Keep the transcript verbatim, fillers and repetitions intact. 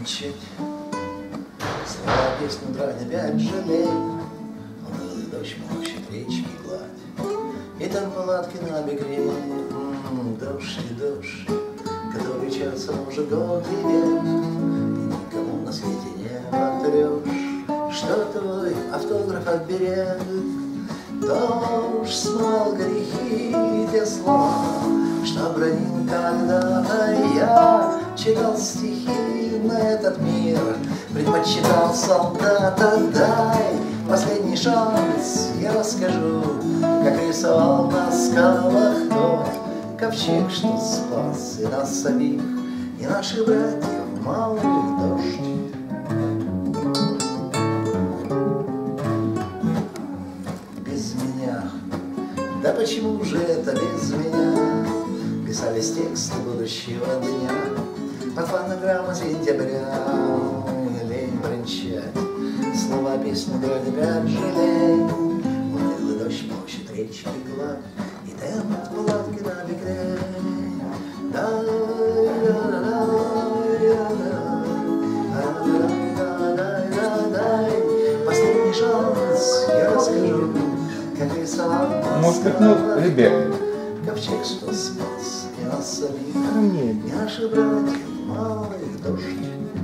брончать. Слова песню драть опять жалею. Унылый дождь морщит речки гладь. И там палатки на бекре. М-м, дождь и дождь, который часа уже год и век. И никому на свете не потрешь, что твой автограф отберет. Дождь смыл грехи те слова, что бронил когда-то я. Читал стихи на этот мир, предпочитал солдата. Дай последний шанс, я расскажу, как рисовал на скалах тот ковчег, что спас и нас самих, и наших братьев малых. Дождь. Без меня, да почему же это без меня? Писались тексты будущего дня под фонограмму сентября. Лень брончать, слова песни вроде опять жалею. Унылый дождь морщит речки гладь, и темп палатки на бекре. Последний шанс, я расскажу, как рисовал. Может быть, ну, ребят. Ковчег, что спас и нас самих, и наши братья малых. Дождь.